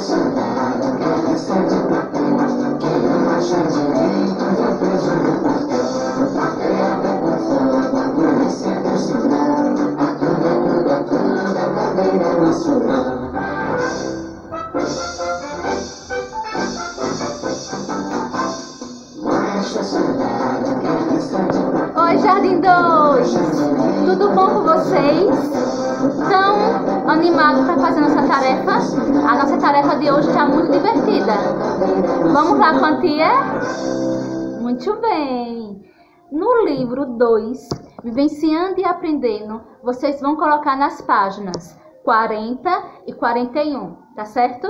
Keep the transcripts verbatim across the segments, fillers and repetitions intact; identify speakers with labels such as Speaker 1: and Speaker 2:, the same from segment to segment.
Speaker 1: Oi, Jardim dois! Tudo bom com vocês? Estão animados para fazer nossa tarefa? A nossa tarefa de hoje está muito divertida. Vamos lá, quantia? Muito bem! No livro dois, Vivenciando e Aprendendo, vocês vão colocar nas páginas quarenta e quarenta e um, tá certo?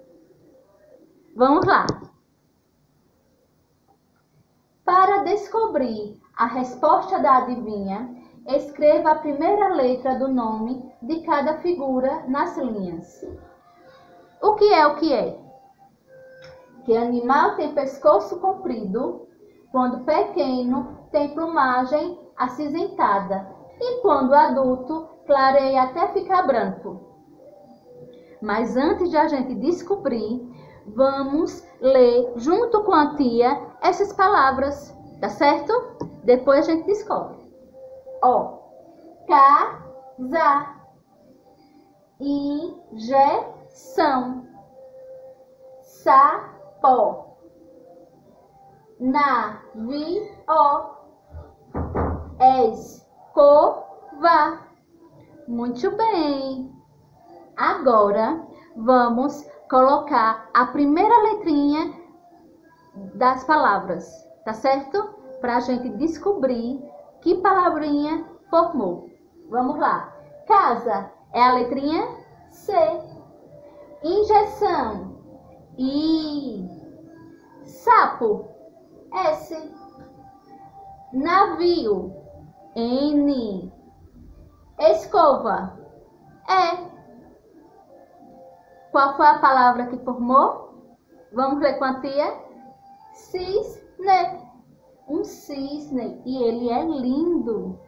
Speaker 1: Vamos lá! Para descobrir a resposta da adivinha, escreva a primeira letra do nome de cada figura nas linhas. O que é o que é? Que animal tem pescoço comprido, quando pequeno tem plumagem acinzentada e quando adulto clareia até ficar branco. Mas antes de a gente descobrir, vamos ler junto com a tia essas palavras, tá certo? Depois a gente descobre. Ó, casa, injeção, sapó, navio, escova. Muito bem. Agora vamos colocar a primeira letrinha das palavras, tá certo? Para a gente descobrir que palavrinha formou. Vamos lá. Casa é a letrinha C. Injeção, I. Sapo, S. Navio, N. Escova, E. Qual foi a palavra que formou? Vamos ler com a tia? Cisne. Um cisne. E ele é lindo.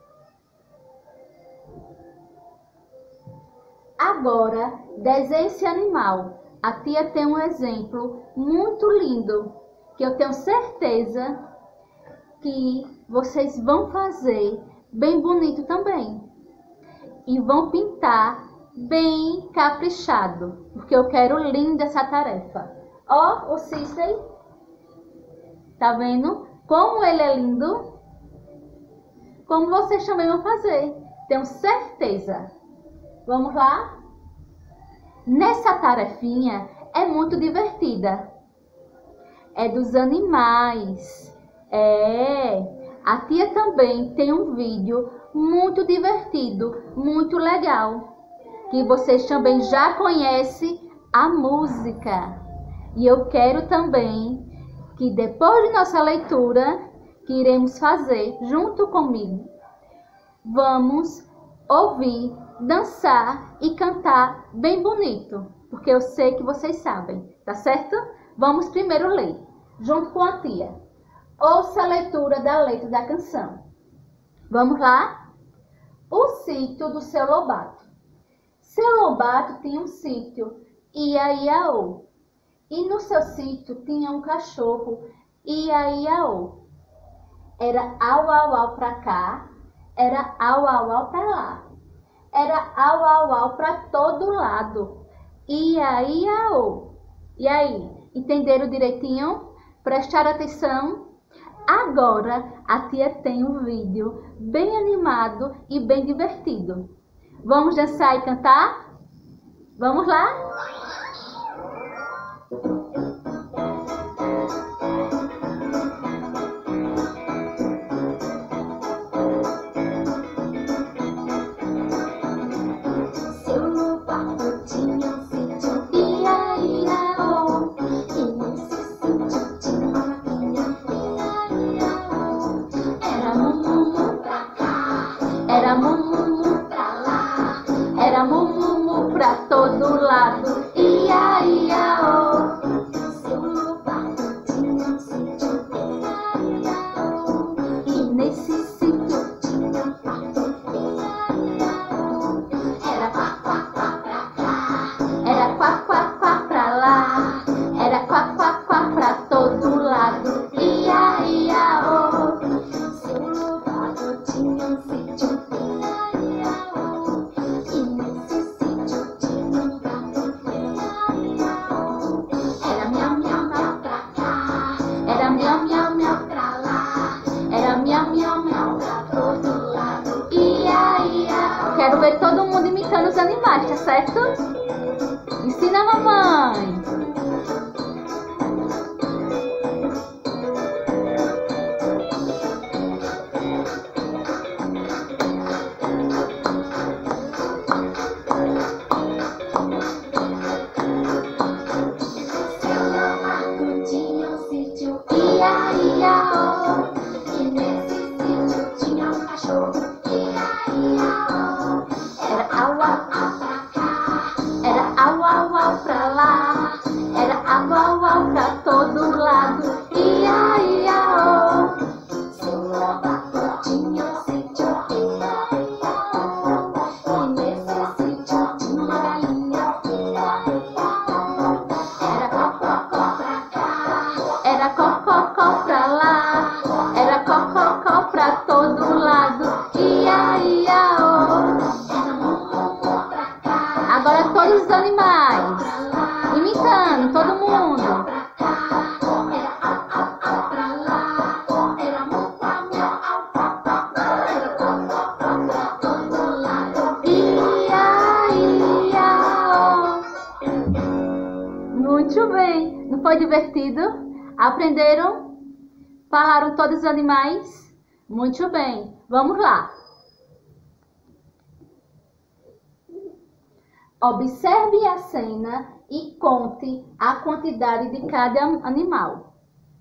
Speaker 1: Agora, desenhe esse animal. A tia tem um exemplo muito lindo, que eu tenho certeza que vocês vão fazer bem bonito também. E vão pintar bem caprichado, porque eu quero linda essa tarefa. Ó, o cisne. Tá vendo como ele é lindo? Como vocês também vão fazer, tenho certeza. Vamos lá? Nessa tarefinha é muito divertida. É dos animais. É. A tia também tem um vídeo muito divertido, muito legal, que vocês também já conhecem a música. E eu quero também que depois de nossa leitura, que iremos fazer junto comigo, vamos ouvir, dançar e cantar bem bonito, porque eu sei que vocês sabem, tá certo? Vamos primeiro ler, junto com a tia. Ouça a leitura da letra da canção. Vamos lá? O sítio do seu Lobato. Seu Lobato tinha um sítio, ia, ia, ô. E no seu sítio tinha um cachorro, ia, ia, ô. Era au, au, au pra cá, era au, au, au pra lá. Era au, au, au pra todo lado, ia, ia, ô. E aí, entenderam direitinho? Prestaram atenção? Agora a tia tem um vídeo bem animado e bem divertido. Vamos dançar e cantar? Vamos lá? Era mumu pra lá, era mumu pra todo lado, ia, ia, oh. Seu Lobato tinha um sítio, ia, ia, oh. E nesse sítio tinha um pato, ia, ia, oh. Era quá, quá, quá pra cá, era quá, quá, quá pra quero ver todo mundo imitando os animais, tá certo? Ensina a mamãe. Agora todos os animais, imitando todo mundo. Ia, ia, oh. Muito bem, não foi divertido? Aprenderam? Falaram todos os animais? Muito bem, vamos lá. Observe a cena e conte a quantidade de cada animal.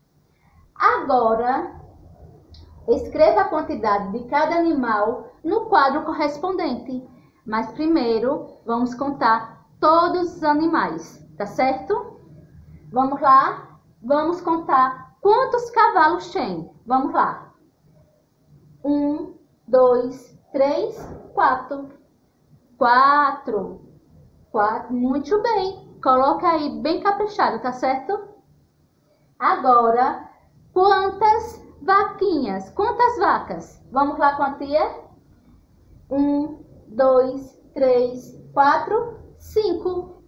Speaker 1: Agora, escreva a quantidade de cada animal no quadro correspondente. Mas primeiro, vamos contar todos os animais, tá certo? Vamos lá? Vamos contar quantos cavalos tem. Vamos lá. Um, dois, três, quatro. Quatro. Quatro. Muito bem. Coloca aí bem caprichado, tá certo? Agora, quantas vaquinhas? Quantas vacas? Vamos lá com a tia? Um, dois, três, quatro, cinco.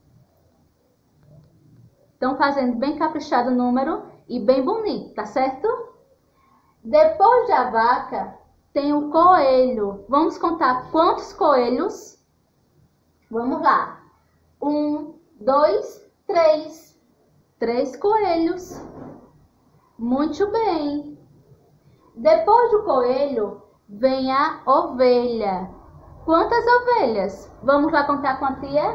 Speaker 1: Estão fazendo bem caprichado o número e bem bonito, tá certo? Depois da vaca, tem o coelho. Vamos contar quantos coelhos? Vamos lá. Um, dois, três. Três coelhos. Muito bem. Depois do coelho, vem a ovelha. Quantas ovelhas? Vamos lá contar com a tia?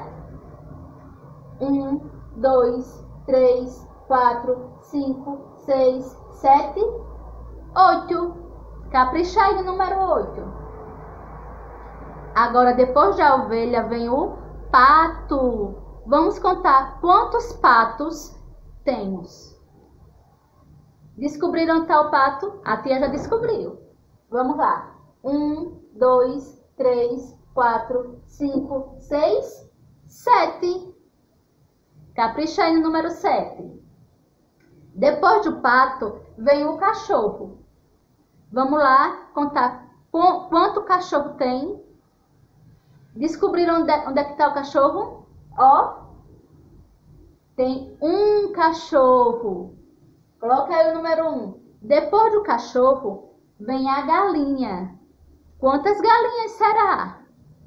Speaker 1: Um, dois, três, quatro, cinco, seis, sete, oito. Capricha aí no número oito. Agora, depois da ovelha, vem o pato. Vamos contar quantos patos temos. Descobriram onde está o pato? A tia já descobriu. Vamos lá. Um, dois, três, quatro, cinco, seis, sete. Capricha aí no número sete. Depois do pato, vem o cachorro. Vamos lá contar quanto cachorro tem. Descobriram onde é, onde é que está o cachorro? Ó, tem um cachorro. Coloca aí o número um. Depois do cachorro, vem a galinha. Quantas galinhas será?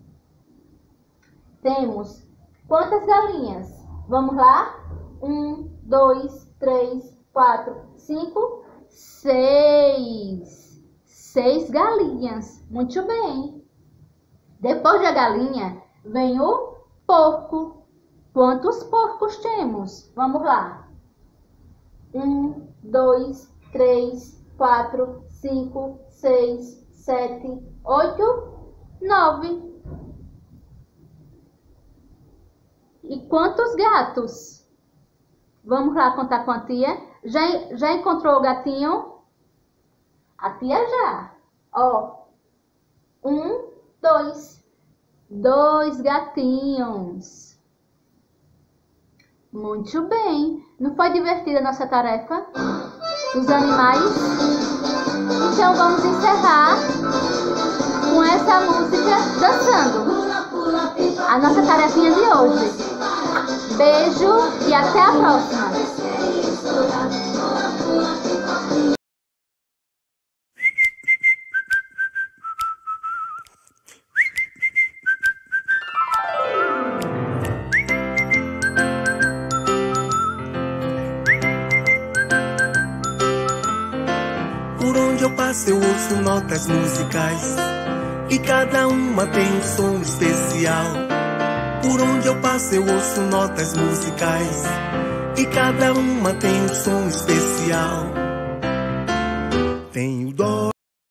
Speaker 1: Temos quantas galinhas? Vamos lá? Um, dois, três, quatro, cinco, seis. Seis galinhas. Muito bem. Depois da galinha, vem o porco. Quantos porcos temos? Vamos lá. Um, dois, três, quatro, cinco, seis, sete, oito, nove. E quantos gatos? Vamos lá contar com a tia. Já, já encontrou o gatinho? A tia já. Ó. Um, dois. Dois gatinhos. Muito bem. Não foi divertida a nossa tarefa? Dos animais? Então vamos encerrar com essa música dançando. A nossa tarefinha de hoje. Beijo e até a próxima.
Speaker 2: passo eu ouço notas musicais e cada uma tem um som especial. Por onde eu passo eu ouço notas musicais e cada uma tem um som especial. Tem o dó,